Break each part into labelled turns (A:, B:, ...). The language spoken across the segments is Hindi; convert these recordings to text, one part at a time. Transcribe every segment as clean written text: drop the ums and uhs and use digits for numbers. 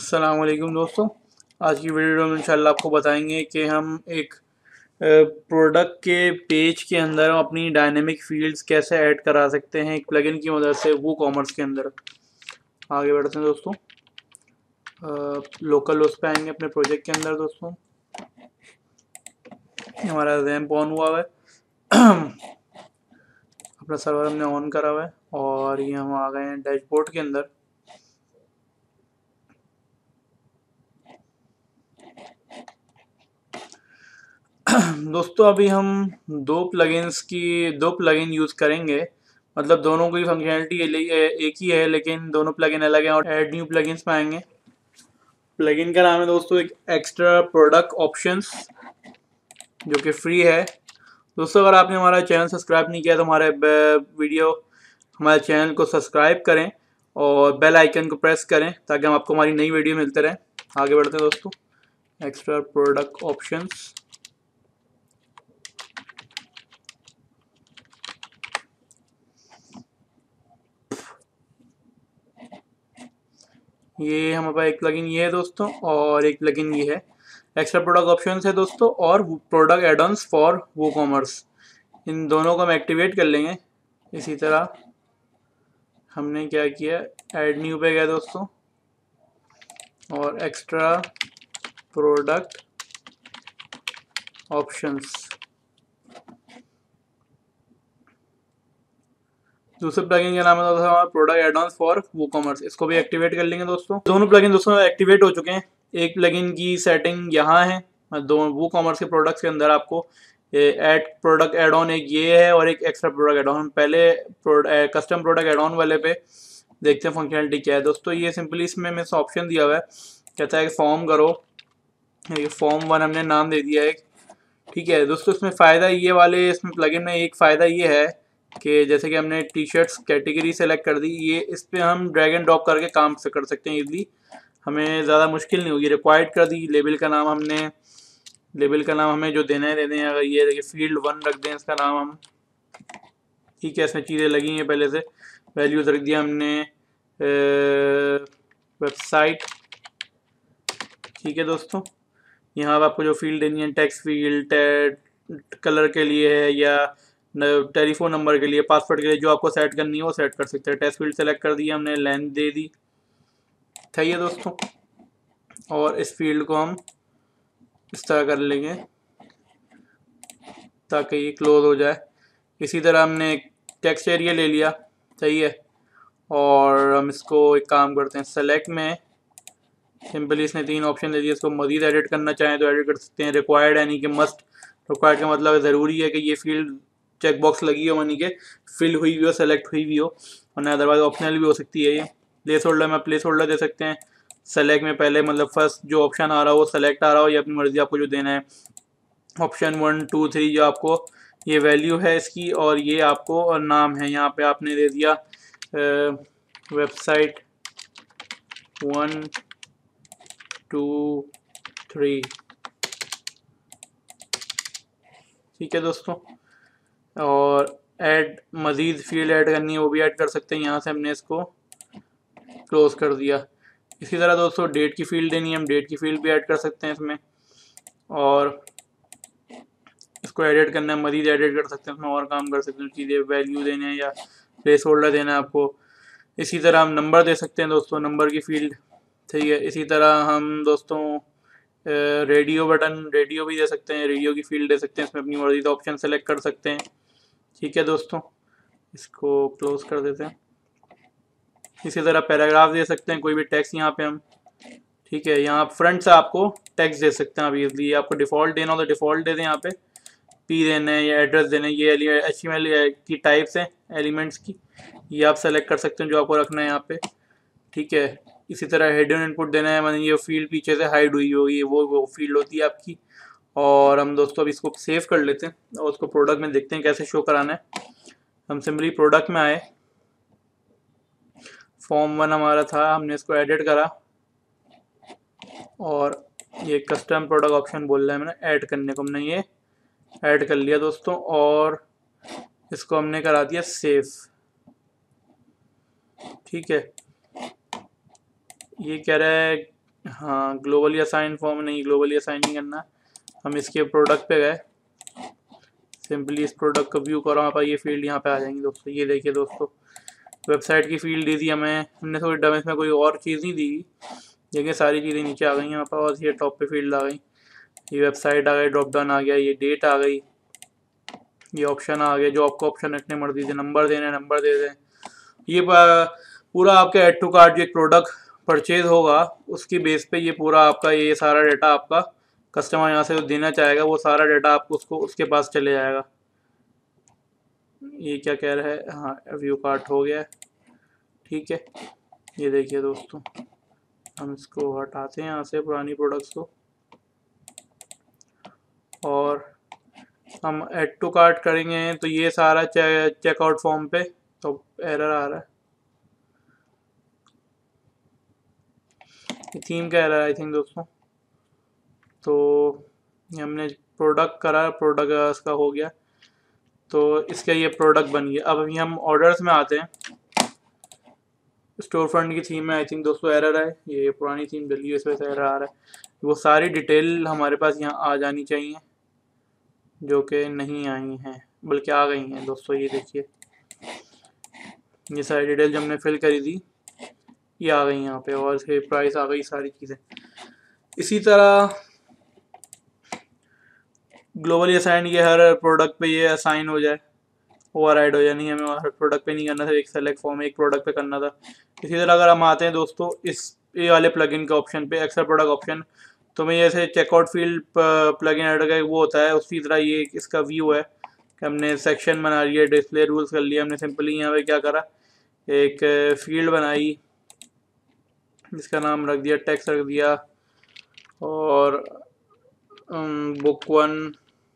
A: अस्सलाम वालेकुम दोस्तों। आज की वीडियो में इंशाल्लाह आपको बताएंगे कि हम एक प्रोडक्ट के पेज के अंदर अपनी डायनेमिक फील्ड्स कैसे ऐड करा सकते हैं एक प्लगइन की मदद से वूकॉमर्स के अंदर। आगे बढ़ते हैं दोस्तों। लोकल उस पर आएंगे अपने प्रोजेक्ट के अंदर दोस्तों। हमारा रैम्प ऑन हुआ है अपना सर्वर हमने ऑन करा हुआ है और ये हम आ गए हैं डैशबोर्ड के अंदर। दोस्तों अभी हम दो प्लगइन यूज़ करेंगे, मतलब दोनों की फंक्शनैलिटी एक ही है लेकिन दोनों प्लगइन अलग हैं। और ऐड न्यू प्लगइन्स में आएंगे। प्लगइन का नाम है दोस्तों एक एक्स्ट्रा प्रोडक्ट ऑप्शंस, जो कि फ्री है। दोस्तों अगर आपने हमारा चैनल सब्सक्राइब नहीं किया तो हमारे चैनल को सब्सक्राइब करें और बेल आइकन को प्रेस करें ताकि हम आपको हमारी नई वीडियो मिलते रहें। आगे बढ़ते हैं दोस्तों। एक्स्ट्रा प्रोडक्ट ऑप्शंस, ये हमारे पास एक प्लगइन ये है दोस्तों और एक प्लगइन ये है। एक्स्ट्रा प्रोडक्ट ऑप्शंस है दोस्तों और प्रोडक्ट एड-ऑन्स फॉर वूकॉमर्स, इन दोनों को हम एक्टिवेट कर लेंगे। इसी तरह हमने क्या किया, ऐड न्यू पे गया दोस्तों और एक्स्ट्रा प्रोडक्ट ऑप्शंस, दूसरे प्लगइन का नाम है दोस्तों हमारा प्रोडक्ट एड-ऑन्स फॉर वूकॉमर्स, इसको भी एक्टिवेट कर लेंगे दोस्तों। दोनों प्लगइन दोस्तों एक्टिवेट हो चुके हैं। एक प्लगइन की सेटिंग यहाँ है, दो वूकॉमर्स के प्रोडक्ट्स के अंदर आपको ऐड प्रोडक्ट एड ऑन एक ये है और एक एक्स्ट्रा प्रोडक्ट एड ऑन। पहले कस्टम प्रोडक्ट एड ऑन वाले पे देखते हैं फंक्शनलिटी क्या है दोस्तों। ये सिंपली इसमें मैं ऑप्शन दिया हुआ है, कहता है कि फॉर्म करो। ये फॉर्म 1 हमने नाम दे दिया है, ठीक है दोस्तों। इसमें फ़ायदा ये वाले इसमें प्लगइन में एक फ़ायदा ये है कि जैसे कि हमने टी शर्ट्स कैटेगरी सेलेक्ट कर दी, ये इस पर हम ड्रैग एंड ड्रॉप करके काम से कर सकते हैं इजीली, हमें ज़्यादा मुश्किल नहीं होगी। रिक्वायर्ड कर दी। लेबल का नाम हमें जो देना है दे दें। अगर ये देखिए फील्ड 1 रख दें इसका नाम हम, ठीक है। इसमें चीज़ें लगी हैं पहले से। वैल्यूज़ रख दिया हमने वेबसाइट, ठीक है दोस्तों। यहाँ पर आपको जो फील्ड देनी है, टेक्स्ट फील्ड, कलर के लिए है या टेलीफोन नंबर के लिए, पासवर्ड के लिए, जो आपको सेट करनी है वो सेट कर सकते हैं। टेक्स्ट फील्ड सेलेक्ट कर दिया हमने, लेंथ दे दी, सही है दोस्तों। और इस फील्ड को हम इस तरह कर लेंगे ताकि ये क्लोज हो जाए। इसी तरह हमने एक टेक्स्ट एरिया ले लिया, सही है। और हम इसको एक काम करते हैं, सेलेक्ट में सिंपली इसने 3 ऑप्शन दे दिए। इसको मज़ीद एडिट करना चाहें तो एडिट कर सकते हैं। रिक्वायर्ड यानी कि मस्ट, रिक्वायर्ड का मतलब ज़रूरी है कि ये फील्ड चेक बॉक्स लगी हो, यानी कि फिल हुई हुई हो, सेलेक्ट हुई हुई हो, वरना अदरवाइज ऑप्शनल भी हो सकती है। ये प्लेस होल्डर में प्लेस होल्डर दे सकते हैं। सेलेक्ट में पहले मतलब फर्स्ट जो ऑप्शन आ रहा हो वो सेलेक्ट आ रहा हो, या अपनी मर्ज़ी आपको जो देना है। ऑप्शन 1 2 3 जो आपको ये वैल्यू है इसकी, और ये आपको और नाम है। यहाँ पे आपने दे दिया वेबसाइट 1 2 3, ठीक है दोस्तों। और ऐड मज़ीद फील्ड ऐड करनी है वो भी ऐड कर सकते हैं। यहाँ से हमने इसको क्लोज कर दिया। इसी तरह दोस्तों डेट की फील्ड देनी है, हम डेट की फील्ड भी ऐड कर सकते हैं इसमें, और इसको एडिट करना है, मज़ीद एडिट कर सकते हैं इसमें, और काम कर सकते हैं। चीज़ें वैल्यू देने हैं या प्लेस होल्डर देना है आपको। इसी तरह हम नंबर दे सकते हैं दोस्तों, नंबर की फील्ड, ठीक है। इसी तरह हम दोस्तों रेडियो भी दे सकते हैं, रेडियो की फील्ड दे सकते हैं इसमें, अपनी मर्जी का ऑप्शन सेलेक्ट कर सकते हैं, ठीक है दोस्तों। इसको क्लोज कर देते हैं। इसी तरह पैराग्राफ दे सकते हैं, कोई भी टेक्स्ट यहाँ पे हम, ठीक है। यहाँ फ्रंट से आपको टेक्स्ट दे सकते हैं आप इजली। आपको डिफ़ॉल्ट देना हो तो डिफ़ॉल्ट दे दें, यहाँ पे पी देना है या एड्रेस देना है। ये HTML की टाइप्स हैं एलिमेंट्स की, ये आप सेलेक्ट कर सकते हैं जो आपको रखना है यहाँ पे, ठीक है। इसी तरह हेडर इनपुट देना है, मतलब ये फील्ड पीछे से हाइड हुई होगी, वो फील्ड होती है आपकी। और हम दोस्तों अब इसको सेव कर लेते हैं और उसको प्रोडक्ट में देखते हैं कैसे शो कराना है। हम सिंपली प्रोडक्ट में आए, फॉर्म 1 हमारा था, हमने इसको एडिट करा और ये कस्टम प्रोडक्ट ऑप्शन बोल रहा है मैंने ऐड करने को, हमने ये ऐड कर लिया दोस्तों। और इसको हमने करा दिया सेव, ठीक है। ये कह रहा है हाँ, ग्लोबली असाइन फॉर्म नहीं, ग्लोबली असाइन नहीं करना। हम इसके प्रोडक्ट पे गए, सिंपली इस प्रोडक्ट को व्यू करो, आप ये फील्ड यहाँ पे आ जाएंगी दोस्तों। ये देखिए दोस्तों, वेबसाइट की फील्ड दी थी हमें, हमने थोड़ी डम इसमें कोई और चीज़ नहीं दी। देखिए सारी चीज़ें नीचे आ गई यहाँ पर, और ये टॉप पे फील्ड आ गई, ये वेबसाइट आ गई, ड्रॉप डाउन आ गया, ये डेट आ गई, ये ऑप्शन आ गया, जो आपको ऑप्शन रखने मर्जी से, नंबर देने नंबर दे दें। ये पूरा आपका ऐड टू कार्ट जो एक प्रोडक्ट परचेज होगा उसकी बेस पे ये पूरा आपका ये सारा डाटा आपका कस्टमर यहाँ से देना चाहेगा, वो सारा डाटा आपको उसको उसके पास चले जाएगा। ये क्या कह रहा है, हाँ व्यू कार्ट हो गया है, ठीक है। ये देखिए दोस्तों, हम इसको हटाते हैं यहाँ से पुरानी प्रोडक्ट्स को, और हम ऐड टू कार्ट करेंगे तो ये सारा चेकआउट फॉर्म पे तो एरर आ रहा है, ये थीम का एरर आई थिंक दोस्तों। तो ये हमने प्रोडक्ट करा, प्रोडक्ट इसका हो गया, तो इसका ये प्रोडक्ट बन गया। अब अभी हम ऑर्डर्स में आते हैं, स्टोर फ्रंट की थीम में आई थिंक दोस्तों एरर है, ये पुरानी थीम डली है इस वजह से एरर आ रहा है। वो सारी डिटेल हमारे पास यहाँ आ जानी चाहिए, जो कि नहीं आई हैं, बल्कि आ गई हैं दोस्तों। ये देखिए, ये सारी डिटेल जो हमने फिल करी थी ये आ गई यहाँ पे, और इसके प्राइस आ गई, सारी चीज़ें। इसी तरह ग्लोबली असाइन ये हर प्रोडक्ट पे ये असाइन हो जाए, ओवरराइड हो जाए, नहीं हमें हर प्रोडक्ट पे नहीं करना था, एक सेलेक्ट फॉर्म एक प्रोडक्ट पे करना था। इसी तरह अगर हम आते हैं दोस्तों इस ये वाले प्लगइन के ऑप्शन पे, एक्स्ट्रा प्रोडक्ट ऑप्शन, तो मैं जैसे चेकआउट फील्ड प्लगइन एडिटर का वो होता है, उसी तरह ये इसका व्यू है कि हमने सेक्शन बना लिया, डिस्प्ले रूल्स कर लिया। हमने सिंपली यहाँ पे क्या करा, एक फील्ड बनाई, जिसका नाम रख दिया, टेक्स्ट रख दिया, और बुक 1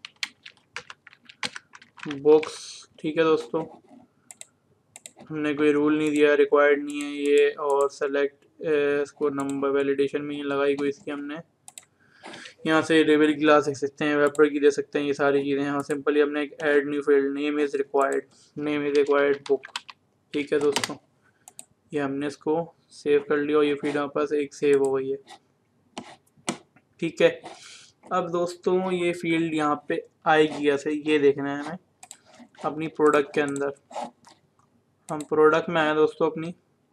A: बुक्स, ठीक है दोस्तों। हमने कोई रूल नहीं दिया, रिक्वायर्ड नहीं है ये, और सेलेक्ट इसको नंबर वैलिडेशन में ही लगाई कोई इसकी हमने, यहाँ से लेबल की ला सकते हैं, वेपर की दे सकते हैं, ये सारी चीज़ें हैं। सिंपली हमने एक add new field, name is required book, ठीक है दोस्तों। ये हमने इसको सेव कर लिया और ये फील्ड हमारे पास एक सेव हो गई है, ठीक है। अब दोस्तों ये फील्ड यहाँ पे आएगी ऐसे, ये देखना है हमें अपनी प्रोडक्ट के अंदर। हम प्रोडक्ट में आए दोस्तों अपनी,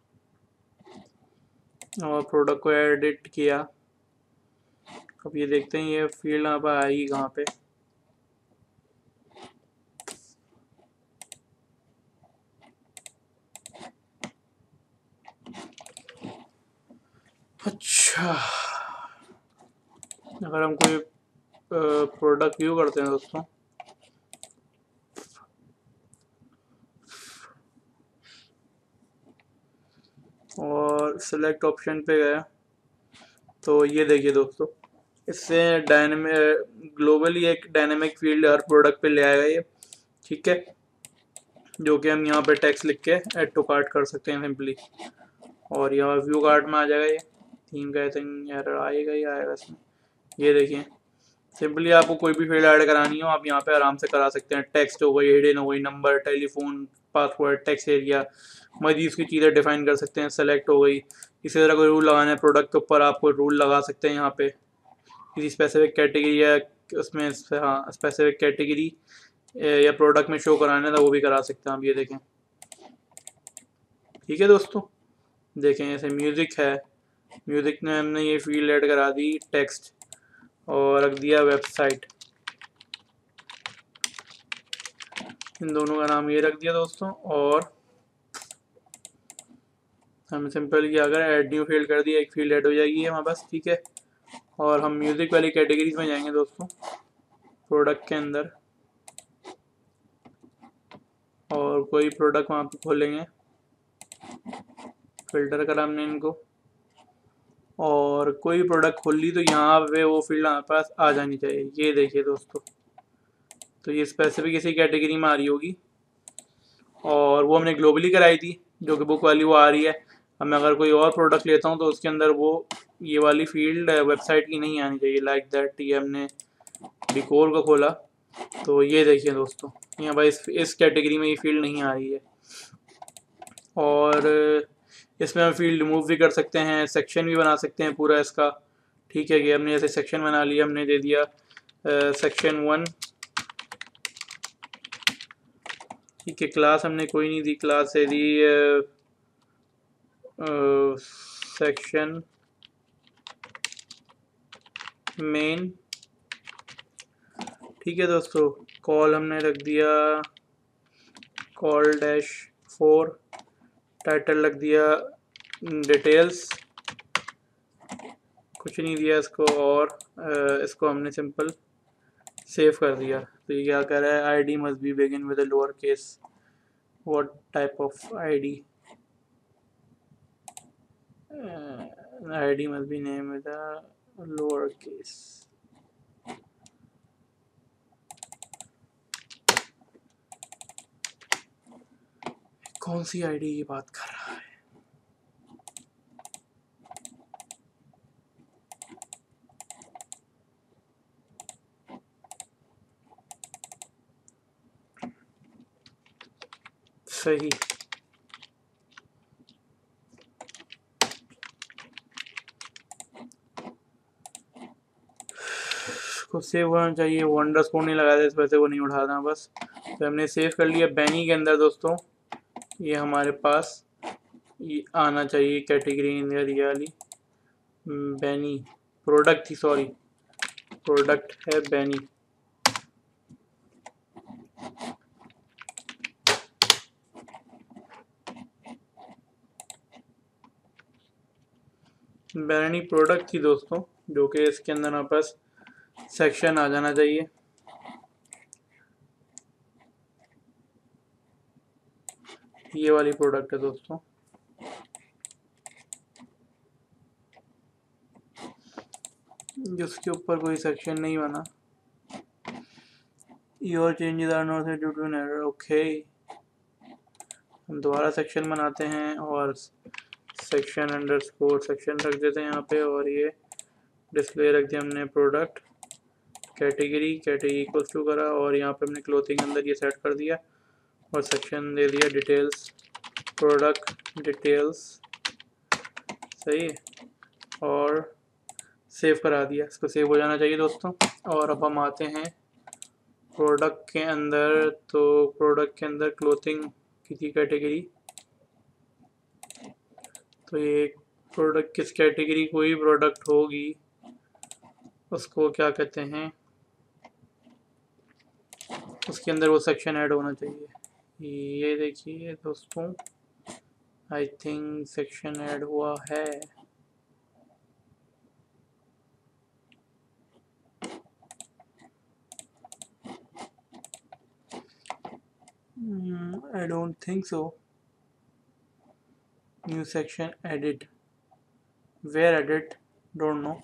A: और प्रोडक्ट को एडिट किया। अब ये देखते हैं ये फील्ड यहाँ पर आएगी कहाँ पे, अच्छा अगर हम कोई प्रोडक्ट व्यू करते हैं दोस्तों, और सेलेक्ट ऑप्शन पे गया, तो ये देखिए दोस्तों, इससे ग्लोबली एक डायनेमिक फील्ड हर प्रोडक्ट पे ले आएगा ये, ठीक है। जो कि हम यहाँ पे टेक्स्ट लिख के ऐड टू कार्ट कर सकते हैं सिंपली, और यहाँ व्यू कार्ट में आ जाएगा ये। थीम का एरर आएगा ही आएगा इसमें। ये देखिए, सिंपली आपको कोई भी फील्ड ऐड करानी हो आप यहाँ पे आराम से करा सकते हैं। टेक्स्ट हो गई, हिडन हो गई, number, telephone, password, text area, मजीद उसकी चीज़ें डिफाइन कर सकते हैं। सेलेक्ट हो गई, इसी तरह कोई रूल लगाना है प्रोडक्ट के ऊपर, आप कोई रूल लगा सकते हैं यहाँ पे, किसी स्पेसिफिक कैटेगरी या उसमें, हाँ स्पेसिफिक कैटेगरी या प्रोडक्ट में शो कराना था वो भी करा सकते हैं आप। ये देखें, ठीक है दोस्तों। देखें जैसे म्यूज़िक है, म्यूज़िक में हमने ये फील्ड ऐड करा दी टेक्स्ट, और रख दिया वेबसाइट, इन दोनों का नाम ये रख दिया दोस्तों। और हम सिंपल क्या अगर ऐड न्यू फील्ड कर दिया, एक फील्ड ऐड हो जाएगी हमारे पास, ठीक है। और हम म्यूज़िक वाली कैटेगरीज में जाएंगे दोस्तों, प्रोडक्ट के अंदर, और कोई प्रोडक्ट वहाँ पे खोलेंगे, फिल्टर करा हमने इनको, और कोई प्रोडक्ट खोल ली, तो यहाँ पे वो फील्ड हमारे पास आ जानी चाहिए। ये देखिए दोस्तों, तो ये स्पेसिफिक इसी कैटेगरी में आ रही होगी, और वो हमने ग्लोबली कराई थी जो कि बुक वाली वो आ रही है। अब मैं अगर कोई और प्रोडक्ट लेता हूँ तो उसके अंदर वो ये वाली फील्ड वेबसाइट की नहीं आनी चाहिए, लाइक दैट। ये हमने डिकोर को खोला, तो ये देखिए दोस्तों, यहाँ पर इस कैटेगरी में ये फील्ड नहीं आ रही है। और इसमें हम फील्ड रिमूव भी कर सकते हैं, सेक्शन भी बना सकते हैं पूरा इसका। ठीक है कि हमने जैसे सेक्शन बना लिया, हमने दे दिया सेक्शन 1। ठीक है, क्लास हमने कोई नहीं दी, क्लास दे दी सेक्शन मेन। ठीक है दोस्तों, कॉल हमने रख दिया call-4, टाइटल रख दिया डिटेल्स, कुछ नहीं दिया इसको, और इसको हमने सिंपल सेव कर दिया। तो ये क्या कर रहा है, ID must be begin with lower case. What type of ID? ID must be name with lower case. कौन सी आईडी की बात कर रहा है? सही, को सेव होना चाहिए, वो अंडरस्कोर नहीं लगा दे, इस वजह से वो नहीं उठाना बस। तो हमने सेव कर लिया। बैनी के अंदर दोस्तों ये हमारे पास ये आना चाहिए कैटेगरी अंदर, ये वाली बैनी प्रोडक्ट थी, सॉरी प्रोडक्ट है बैनी। बैनी प्रोडक्ट थी दोस्तों, जो कि इसके अंदर हमारे पास सेक्शन आ जाना चाहिए। ये वाली प्रोडक्ट है दोस्तों। जिसके ऊपर कोई सेक्शन नहीं बना। Your changes are not due to an error. Okay, हम दोबारा सेक्शन बनाते हैं और सेक्शन अंडरस्कोर सेक्शन रख देते हैं यहाँ पे, और ये डिस्प्ले रख दिया हमने प्रोडक्ट कैटेगरी इक्वल्स टू करा, और यहाँ पे हमने क्लोथिंग अंदर ये सेट कर दिया, और सेक्शन दे दिया डिटेल्स प्रोडक्ट डिटेल्स। सही है, और सेव करा दिया। इसको सेव हो जाना चाहिए दोस्तों। और अब हम आते हैं प्रोडक्ट के अंदर। तो प्रोडक्ट के अंदर क्लोथिंग की थी कैटेगरी, तो ये प्रोडक्ट किस कैटेगरी कोई प्रोडक्ट होगी उसको क्या कहते हैं, उसके अंदर वो सेक्शन ऐड होना चाहिए। ये देखिए दोस्तों, आई थिंक सेक्शन ऐड हुआ है। I don't think so. New section added. Where added? Don't know.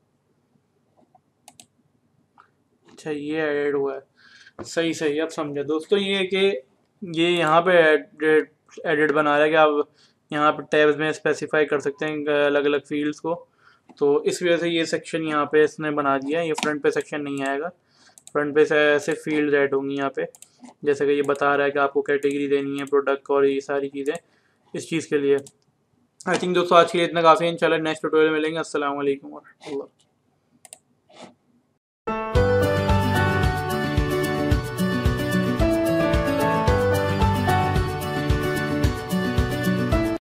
A: अच्छा, ये ऐड हुआ है। सही सही, अब समझा दोस्तों। ये कि ये यहाँ पे एडिट बना रहा है कि आप यहाँ पे टैब्स में स्पेसिफाई कर सकते हैं अलग अलग फील्ड्स को। तो इस वजह से ये सेक्शन यहाँ पे इसने बना दिया है। ये फ्रंट पे सेक्शन नहीं आएगा, फ्रंट पे से ऐसे फील्ड ऐड होंगी यहाँ पे, जैसे कि ये बता रहा है कि आपको कैटेगरी देनी है प्रोडक्ट और ये सारी चीज़ें इस चीज़ के लिए। आई थिंक दोस्तों आज के लिए इतना काफ़ी है। इंशाल्लाह नेक्स्ट ट्यूटोरियल में मिलेंगे। अस्सलाम वालेकुम।